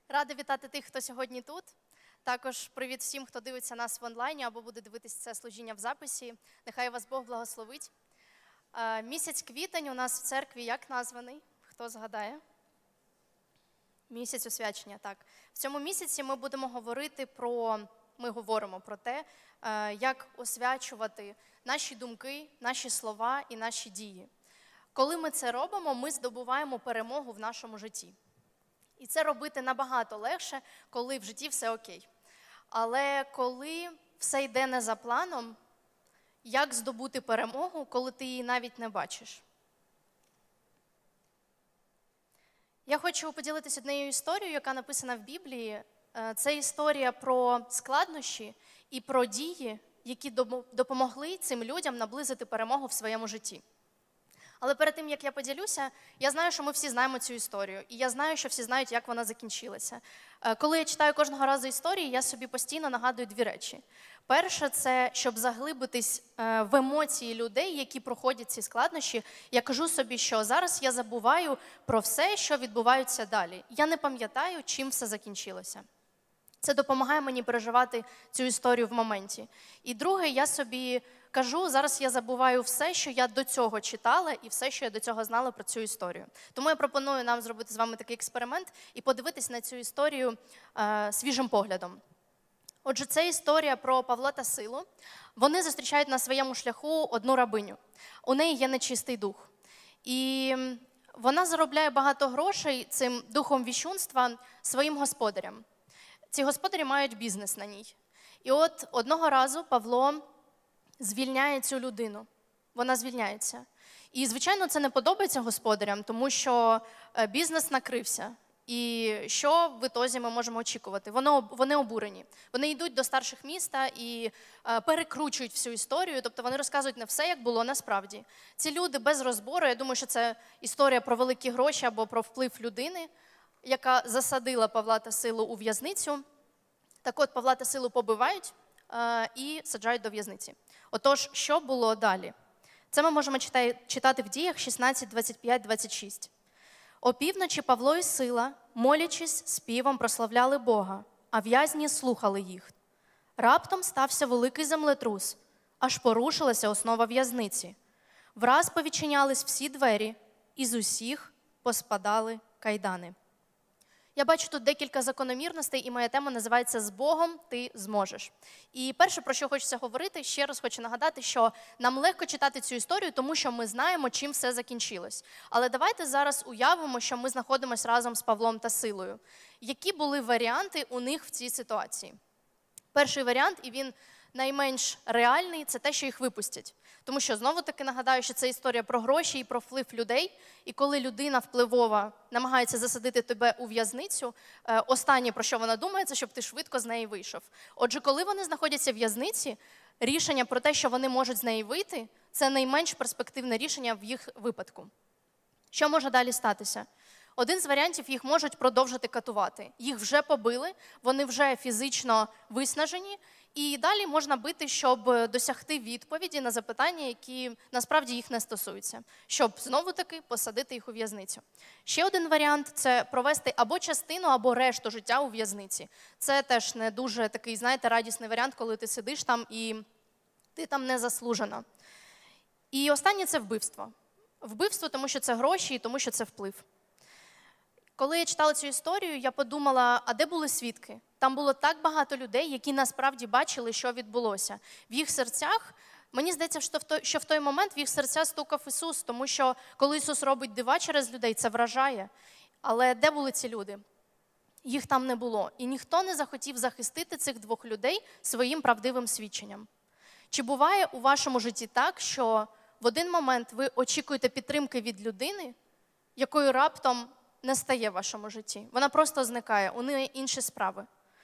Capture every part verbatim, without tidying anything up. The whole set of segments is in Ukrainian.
Рада вітати тих, хто сьогодні тут. Також привіт всім, хто дивиться нас в онлайні або буде дивитися це служіння в записі. Нехай вас Бог благословить. Місяць квітень у нас в церкві як названий? Хто згадає? Місяць освячення, так. В цьому місяці ми будемо говорити про, ми говоримо про те, як освячувати наші думки, наші слова і наші дії. Коли ми це робимо, ми здобуваємо перемогу в нашому житті. І це робити набагато легше, коли в житті все окей. Але коли все йде не за планом, як здобути перемогу, коли ти її навіть не бачиш? Я хочу поділитися однією історією, яка написана в Біблії. Це історія про складнощі і про дії, які допомогли цим людям наблизити перемогу в своєму житті. Але перед тим, як я поділюся, я знаю, що ми всі знаємо цю історію. І я знаю, що всі знають, як вона закінчилася. Коли я читаю кожного разу історії, я собі постійно нагадую дві речі. Перше – це, щоб заглибитись в емоції людей, які проходять ці складнощі. Я кажу собі, що зараз я забуваю про все, що відбувається далі. Я не пам'ятаю, чим все закінчилося. Це допомагає мені переживати цю історію в моменті. І друге, я собі кажу, зараз я забуваю все, що я до цього читала, і все, що я до цього знала про цю історію. Тому я пропоную нам зробити з вами такий експеримент і подивитись на цю історію е, свіжим поглядом. Отже, це історія про Павла та Силу. Вони зустрічають на своєму шляху одну рабиню. У неї є нечистий дух. І вона заробляє багато грошей цим духом віщунства своїм господарям. Ці господарі мають бізнес на ній. І от одного разу Павло звільняє цю людину. Вона звільняється. І, звичайно, це не подобається господарям, тому що бізнес накрився. І що в ітозі ми можемо очікувати? Вони, вони обурені. Вони йдуть до старших міста і е, перекручують всю історію, тобто вони розказують не все, як було насправді. Ці люди без розбору, я думаю, що це історія про великі гроші або про вплив людини, яка засадила Павла та Силу у в'язницю. Так от, Павла та Силу побивають е, і саджають до в'язниці. Отож, що було далі? Це ми можемо читати, читати в Діях шістнадцять, двадцять п'ять, двадцять шість. «Опівночі Павло і Сила, молячись, співом прославляли Бога, а в'язні слухали їх. Раптом стався великий землетрус, аж порушилася основа в'язниці. Враз повідчинялись всі двері, і з усіх поспадали кайдани». Я бачу тут декілька закономірностей, і моя тема називається «З Богом ти зможеш». І перше, про що хочеться говорити, ще раз хочу нагадати, що нам легко читати цю історію, тому що ми знаємо, чим все закінчилось. Але давайте зараз уявимо, що ми знаходимося разом з Павлом та Силою. Які були варіанти у них в цій ситуації? Перший варіант, і він найменш реальний, це те, що їх випустять. Тому що, знову-таки нагадаю, що це історія про гроші і про вплив людей. І коли людина впливова намагається засадити тебе у в'язницю, останнє, про що вона думає, це щоб ти швидко з неї вийшов. Отже, коли вони знаходяться в в'язниці, рішення про те, що вони можуть з неї вийти, це найменш перспективне рішення в їх випадку. Що може далі статися? Один з варіантів, їх можуть продовжити катувати. Їх вже побили, вони вже фізично виснажені, і далі можна бити, щоб досягти відповіді на запитання, які насправді їх не стосуються, щоб знову-таки посадити їх у в'язницю. Ще один варіант – це провести або частину, або решту життя у в'язниці. Це теж не дуже такий, знаєте, радісний варіант, коли ти сидиш там і ти там не заслужено. І останнє – це вбивство. Вбивство, тому що це гроші і тому що це вплив. Коли я читала цю історію, я подумала, а де були свідки? Там було так багато людей, які насправді бачили, що відбулося. В їх серцях, мені здається, що в той, що в той момент в їх серця стукав Ісус, тому що коли Ісус робить дива через людей, це вражає. Але де були ці люди? Їх там не було. І ніхто не захотів захистити цих двох людей своїм правдивим свідченням. Чи буває у вашому житті так, що в один момент ви очікуєте підтримки від людини, якою раптом не стає в вашому житті? Вона просто зникає, у неї інші справи.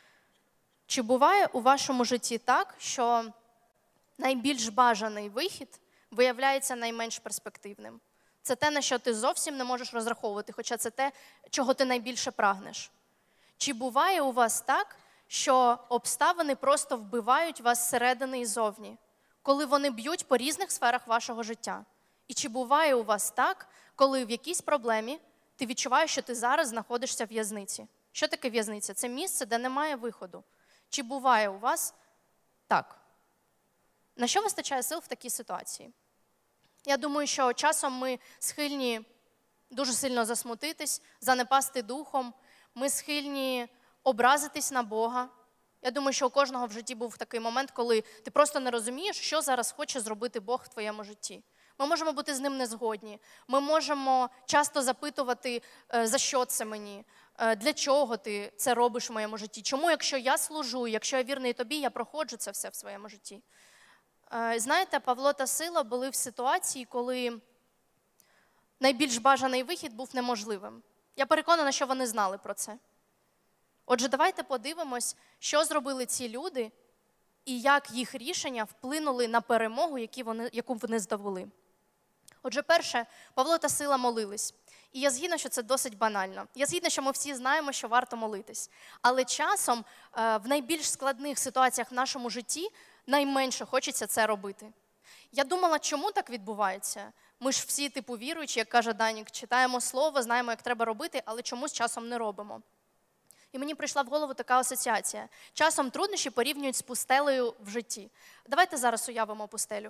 Чи буває у вашому житті так, що найбільш бажаний вихід виявляється найменш перспективним? Це те, на що ти зовсім не можеш розраховувати, хоча це те, чого ти найбільше прагнеш. Чи буває у вас так, що обставини просто вбивають вас зсередини і зовні, коли вони б'ють по різних сферах вашого життя? І чи буває у вас так, коли в якійсь проблемі ти відчуваєш, що ти зараз знаходишся в в'язниці, Що таке в'язниця? Це місце, де немає виходу. Чи буває у вас так? На що вистачає сил в такій ситуації? Я думаю, що часом ми схильні дуже сильно засмутитись, занепасти духом, ми схильні образитись на Бога. Я думаю, що у кожного в житті був такий момент, коли ти просто не розумієш, що зараз хоче зробити Бог в твоєму житті. Ми можемо бути з ним не згодні. Ми можемо часто запитувати, за що це мені, для чого ти це робиш в моєму житті. Чому, якщо я служу, якщо я вірний тобі, я проходжу це все в своєму житті. Знаєте, Павло та Сила були в ситуації, коли найбільш бажаний вихід був неможливим. Я переконана, що вони знали про це. Отже, давайте подивимось, що зробили ці люди і як їх рішення вплинули на перемогу, яку вони здобули. Отже, перше, Павло та Сила молились. І я згідна, що це досить банально. Я згідна, що ми всі знаємо, що варто молитись. Але часом в найбільш складних ситуаціях в нашому житті найменше хочеться це робити. Я думала, чому так відбувається? Ми ж всі, типу, віруючі, як каже Данік, читаємо слово, знаємо, як треба робити, але чомусь часом не робимо. І мені прийшла в голову така асоціація. Часом труднощі порівнюють з пустелею в житті. Давайте зараз уявимо пустелю.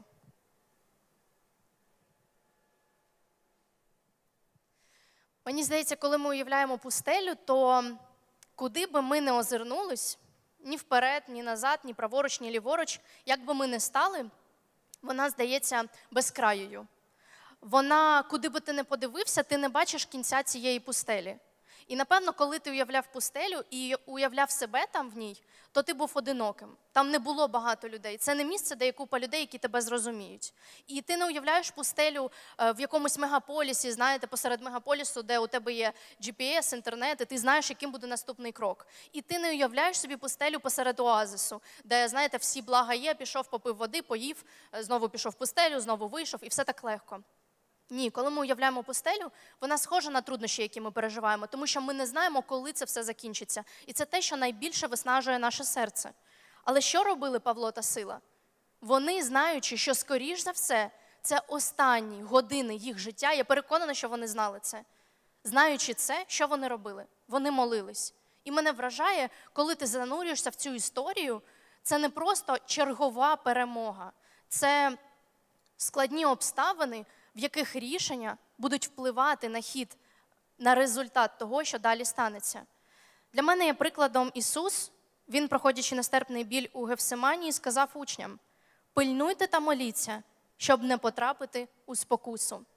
Мені здається, коли ми уявляємо пустелю, то куди би ми не озирнулись, ні вперед, ні назад, ні праворуч, ні ліворуч, як би ми не стали, вона здається безкраєю. Вона, куди би ти не подивився, ти не бачиш кінця цієї пустелі. І, напевно, коли ти уявляв пустелю і уявляв себе там в ній, то ти був одиноким. Там не було багато людей. Це не місце, де є купа людей, які тебе зрозуміють. І ти не уявляєш пустелю в якомусь мегаполісі, знаєте, посеред мегаполісу, де у тебе є джі пі ес, інтернет, і ти знаєш, яким буде наступний крок. І ти не уявляєш собі пустелю посеред оазису, де, знаєте, всі блага є, пішов, попив води, поїв, знову пішов в пустелю, знову вийшов, і все так легко. Ні, коли ми уявляємо пустелю, вона схожа на труднощі, які ми переживаємо, тому що ми не знаємо, коли це все закінчиться. І це те, що найбільше виснажує наше серце. Але що робили Павло та Сила? Вони, знаючи, що, скоріш за все, це останні години їх життя, я переконана, що вони знали це. Знаючи це, що вони робили? Вони молились. І мене вражає, коли ти занурюєшся в цю історію, це не просто чергова перемога. Це складні обставини, в яких рішення будуть впливати на хід, на результат того, що далі станеться. Для мене є прикладом Ісус. Він, проходячи нестерпний біль у Гефсиманії, сказав учням: «Пильнуйте та моліться, щоб не потрапити у спокусу».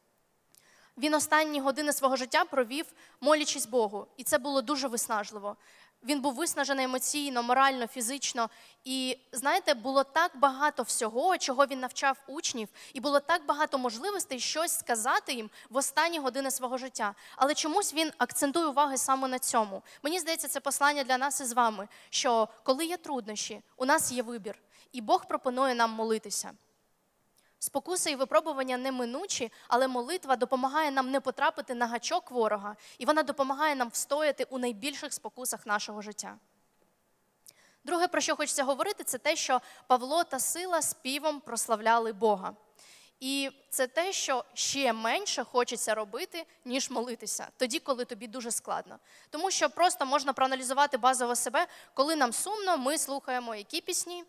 Він останні години свого життя провів, молячись Богу. І це було дуже виснажливо. Він був виснажений емоційно, морально, фізично. І, знаєте, було так багато всього, чого він навчав учнів, і було так багато можливостей щось сказати їм в останні години свого життя. Але чомусь він акцентує увагу саме на цьому. Мені здається, це послання для нас із вами, що коли є труднощі, у нас є вибір, і Бог пропонує нам молитися. Спокуси і випробування неминучі, але молитва допомагає нам не потрапити на гачок ворога, і вона допомагає нам встояти у найбільших спокусах нашого життя. Друге, про що хочеться говорити, це те, що Павло та Сила співом прославляли Бога. І це те, що ще менше хочеться робити, ніж молитися, тоді, коли тобі дуже складно. Тому що просто можна проаналізувати базово себе, коли нам сумно, ми слухаємо які пісні?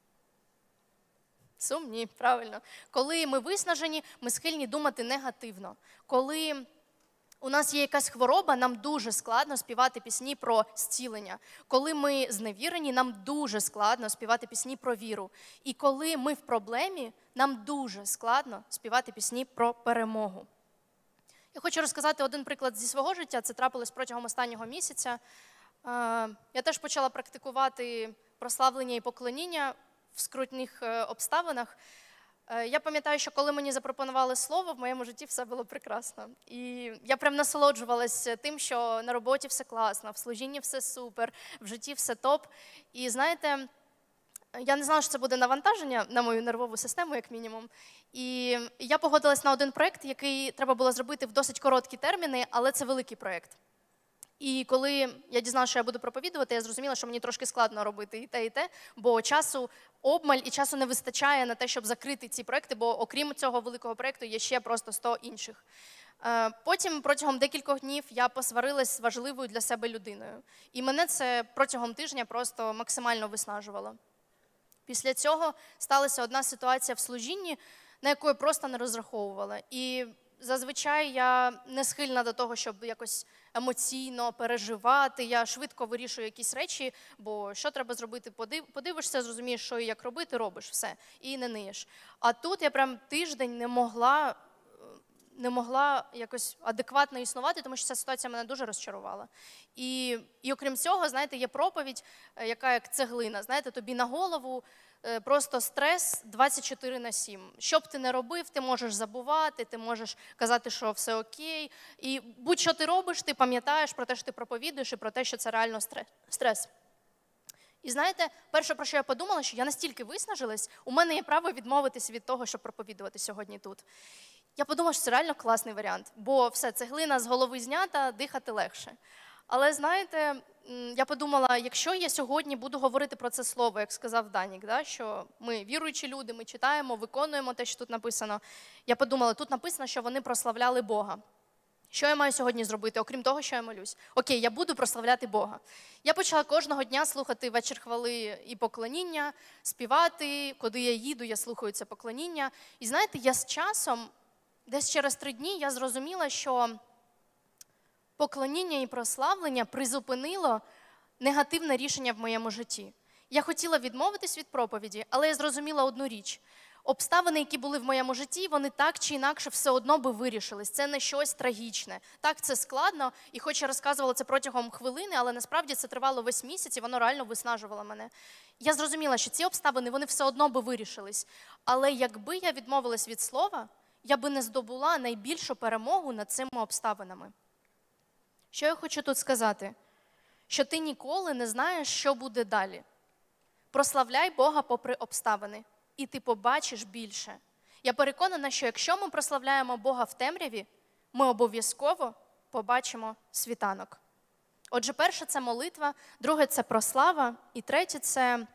Сумні, правильно. Коли ми виснажені, ми схильні думати негативно. Коли у нас є якась хвороба, нам дуже складно співати пісні про зцілення. Коли ми зневірені, нам дуже складно співати пісні про віру. І коли ми в проблемі, нам дуже складно співати пісні про перемогу. Я хочу розказати один приклад зі свого життя. Це трапилось протягом останнього місяця. Я теж почала практикувати прославлення і поклоніння в скрутних обставинах. Я пам'ятаю, що коли мені запропонували слово, в моєму житті все було прекрасно. І я прям насолоджувалася тим, що на роботі все класно, в служінні все супер, в житті все топ. І знаєте, я не знала, що це буде навантаження на мою нервову систему, як мінімум. І я погодилась на один проєкт, який треба було зробити в досить короткі терміни, але це великий проєкт. І коли я дізналася, що я буду проповідувати, я зрозуміла, що мені трошки складно робити і те, і те, бо часу обмаль і часу не вистачає на те, щоб закрити ці проекти, бо окрім цього великого проєкту є ще просто сто інших. Е, Потім протягом декількох днів я посварилась з важливою для себе людиною. І мене це протягом тижня просто максимально виснажувало. Після цього сталася одна ситуація в служінні, на яку я просто не розраховувала. І зазвичай я не схильна до того, щоб якось емоційно переживати. Я швидко вирішую якісь речі, бо що треба зробити, подив, подивишся, зрозумієш, що і як робити, робиш все, і не ниєш. А тут я прям тиждень не могла, не могла якось адекватно існувати, тому що ця ситуація мене дуже розчарувала. І, і окрім цього, знаєте, є проповідь, яка як цеглина, знаєте, тобі на голову, просто стрес двадцять чотири на сім. Що б ти не робив, ти можеш забувати, ти можеш казати, що все окей. І будь-що ти робиш, ти пам'ятаєш про те, що ти проповідуєш, і про те, що це реально стрес. І знаєте, перше, про що я подумала, що я настільки виснажилась, у мене є право відмовитись від того, щоб проповідувати сьогодні тут. Я подумала, що це реально класний варіант, бо все, цеглина з голови знята, дихати легше. Але, знаєте, я подумала, якщо я сьогодні буду говорити про це слово, як сказав Данік, да, що ми віруючі люди, ми читаємо, виконуємо те, що тут написано. Я подумала, тут написано, що вони прославляли Бога. Що я маю сьогодні зробити, окрім того, що я молюсь? Окей, я буду прославляти Бога. Я почала кожного дня слухати вечір хвали і поклоніння, співати. Куди я їду, я слухаю це поклоніння. І знаєте, я з часом, десь через три дні, я зрозуміла, що поклоніння і прославлення призупинило негативне рішення в моєму житті. Я хотіла відмовитись від проповіді, але я зрозуміла одну річ. Обставини, які були в моєму житті, вони так чи інакше все одно би вирішились. Це не щось трагічне. Так, це складно, і хоч я розказувала це протягом хвилини, але насправді це тривало весь місяць, і воно реально виснажувало мене. Я зрозуміла, що ці обставини, вони все одно би вирішились. Але якби я відмовилась від слова, я би не здобула найбільшу перемогу над цими обставинами. Що я хочу тут сказати? Що ти ніколи не знаєш, що буде далі. Прославляй Бога попри обставини, і ти побачиш більше. Я переконана, що якщо ми прославляємо Бога в темряві, ми обов'язково побачимо світанок. Отже, перше – це молитва, друге – це прослава, і третє – це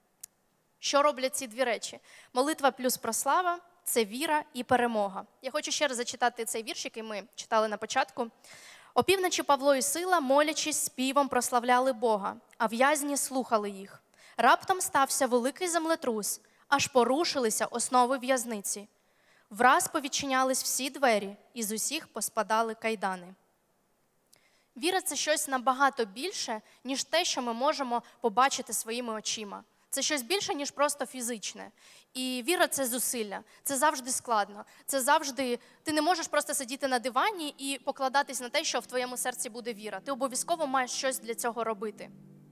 що роблять ці дві речі. Молитва плюс прослава – це віра і перемога. Я хочу ще раз зачитати цей вірш, який ми читали на початку. «Опівночі Павло і Сила, молячись, співом прославляли Бога, а в'язні слухали їх. Раптом стався великий землетрус, аж порушилися основи в'язниці. Враз повідчинялись всі двері, і з усіх поспадали кайдани». Віра – це щось набагато більше, ніж те, що ми можемо побачити своїми очима. Це щось більше, ніж просто фізичне. І віра – це зусилля. Це завжди складно. Це завжди... Ти не можеш просто сидіти на дивані і покладатись на те, що в твоєму серці буде віра. Ти обов'язково маєш щось для цього робити.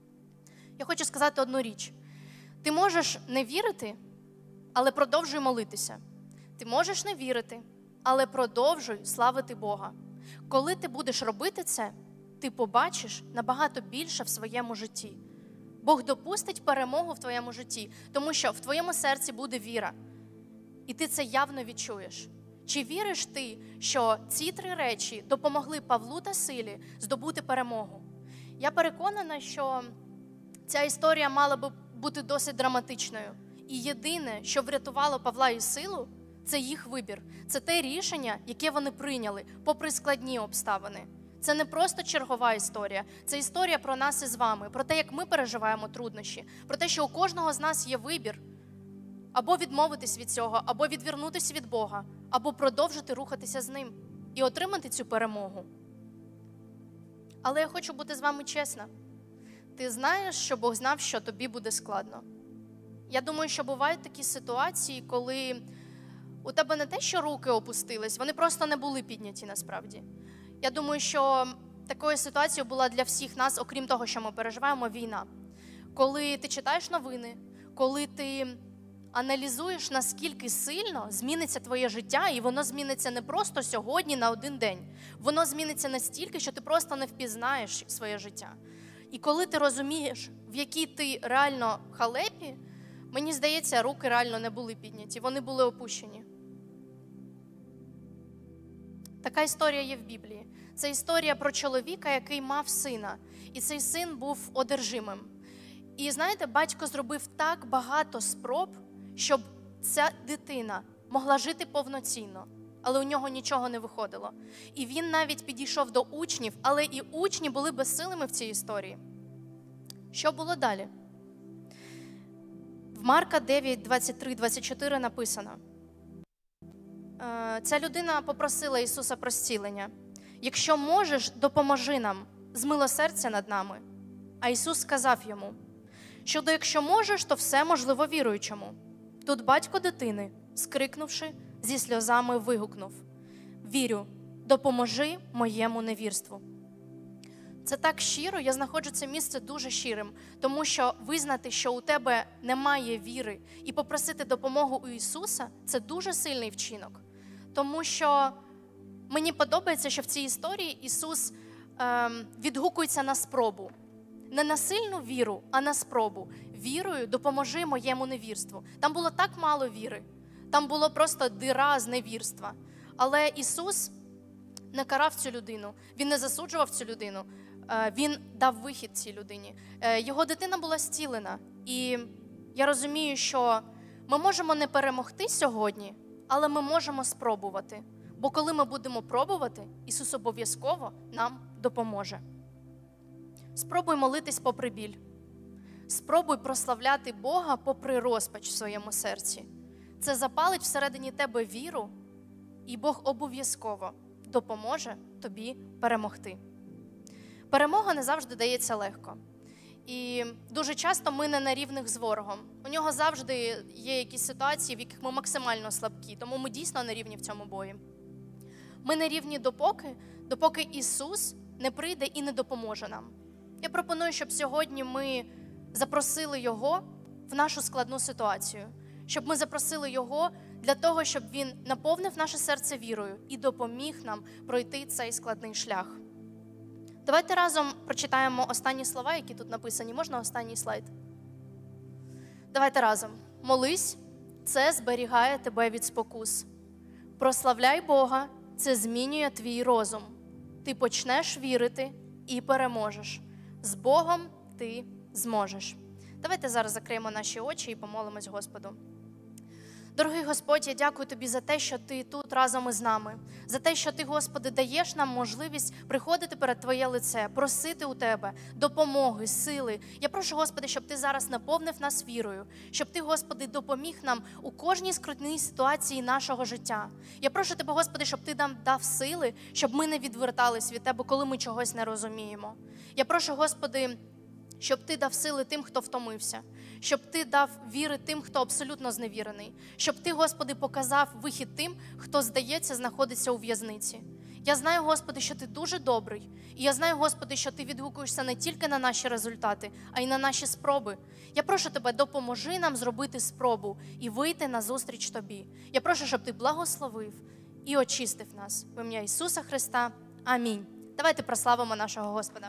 Я хочу сказати одну річ. Ти можеш не вірити, але продовжуй молитися. Ти можеш не вірити, але продовжуй славити Бога. Коли ти будеш робити це, ти побачиш набагато більше в своєму житті. Бог допустить перемогу в твоєму житті, тому що в твоєму серці буде віра. І ти це явно відчуєш. Чи віриш ти, що ці три речі допомогли Павлу та Силі здобути перемогу? Я переконана, що ця історія мала би бути досить драматичною. І єдине, що врятувало Павла і Силу, це їх вибір. Це те рішення, яке вони прийняли, попри складні обставини. Це не просто чергова історія, це історія про нас із вами, про те, як ми переживаємо труднощі, про те, що у кожного з нас є вибір або відмовитись від цього, або відвернутися від Бога, або продовжити рухатися з Ним і отримати цю перемогу. Але я хочу бути з вами чесна. Ти знаєш, що Бог знав, що тобі буде складно. Я думаю, що бувають такі ситуації, коли у тебе не те, що руки опустились, вони просто не були підняті насправді. Я думаю, що такою ситуацією була для всіх нас, окрім того, що ми переживаємо, війна. Коли ти читаєш новини, коли ти аналізуєш, наскільки сильно зміниться твоє життя, і воно зміниться не просто сьогодні на один день. Воно зміниться настільки, що ти просто не впізнаєш своє життя. І коли ти розумієш, в якій ти реально халепі, мені здається, руки реально не були підняті, вони були опущені. Така історія є в Біблії. Це історія про чоловіка, який мав сина. І цей син був одержимим. І знаєте, батько зробив так багато спроб, щоб ця дитина могла жити повноцінно. але у нього нічого не виходило. І він навіть підійшов до учнів, але і учні були безсилими в цій історії. Що було далі? В Марка дев'ять, двадцять три, двадцять чотири написано. Ця людина попросила Ісуса про зцілення. «Якщо можеш, допоможи нам, змилосердься над нами». А Ісус сказав йому, щодо «якщо можеш, то все можливо віруючому». Тут батько дитини, скрикнувши, зі сльозами вигукнув: «Вірю, допоможи моєму невірству». Це так щиро, я знаходжу це місце дуже щирим, тому що визнати, що у тебе немає віри, і попросити допомогу у Ісуса – це дуже сильний вчинок. Тому що мені подобається, що в цій історії Ісус ем, відгукується на спробу. Не на сильну віру, а на спробу. Вірою допоможи моєму невірству. Там було так мало віри. Там було просто дира з невірства. Але Ісус не карав цю людину, Він не засуджував цю людину. Він дав вихід цій людині. Його дитина була зцілена. І я розумію, що ми можемо не перемогти сьогодні, але ми можемо спробувати. Бо коли ми будемо пробувати, Ісус обов'язково нам допоможе. Спробуй молитись попри біль. Спробуй прославляти Бога попри розпач в своєму серці. Це запалить всередині тебе віру, і Бог обов'язково допоможе тобі перемогти. Перемога не завжди дається легко. І дуже часто ми не на рівних з ворогом. У нього завжди є якісь ситуації, в яких ми максимально слабкі, тому ми дійсно не рівні в цьому бої. Ми не рівні допоки, допоки Ісус не прийде і не допоможе нам. Я пропоную, щоб сьогодні ми запросили Його в нашу складну ситуацію. Щоб ми запросили Його для того, щоб Він наповнив наше серце вірою і допоміг нам пройти цей складний шлях. Давайте разом прочитаємо останні слова, які тут написані. Можна останній слайд? Давайте разом. Молись, це зберігає тебе від спокус. Прославляй Бога, це змінює твій розум. Ти почнеш вірити і переможеш. З Богом ти зможеш. Давайте зараз закриємо наші очі і помолимось Господу. Дорогий Господь, я дякую Тобі за те, що Ти тут разом із нами. За те, що Ти, Господи, даєш нам можливість приходити перед Твоє лице, просити у Тебе допомоги, сили. Я прошу, Господи, щоб Ти зараз наповнив нас вірою. Щоб Ти, Господи, допоміг нам у кожній скрутній ситуації нашого життя. Я прошу Тебе, Господи, щоб Ти нам дав сили, щоб ми не відвертались від Тебе, коли ми чогось не розуміємо. Я прошу, Господи, щоб Ти дав сили тим, хто втомився. Щоб Ти дав віри тим, хто абсолютно зневірений. Щоб Ти, Господи, показав вихід тим, хто, здається, знаходиться у в'язниці. Я знаю, Господи, що Ти дуже добрий. І я знаю, Господи, що Ти відгукуєшся не тільки на наші результати, а й на наші спроби. Я прошу Тебе, допоможи нам зробити спробу і вийти назустріч Тобі. Я прошу, щоб Ти благословив і очистив нас. В ім'я Ісуса Христа. Амінь. Давайте прославимо нашого Господа.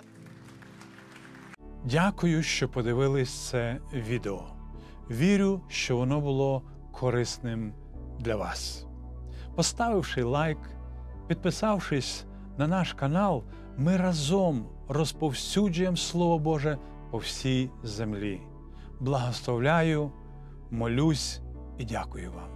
Дякую, що подивились це відео. Вірю, що воно було корисним для вас. Поставивши лайк, підписавшись на наш канал, ми разом розповсюджуємо Слово Боже по всій землі. Благословляю, молюсь і дякую вам.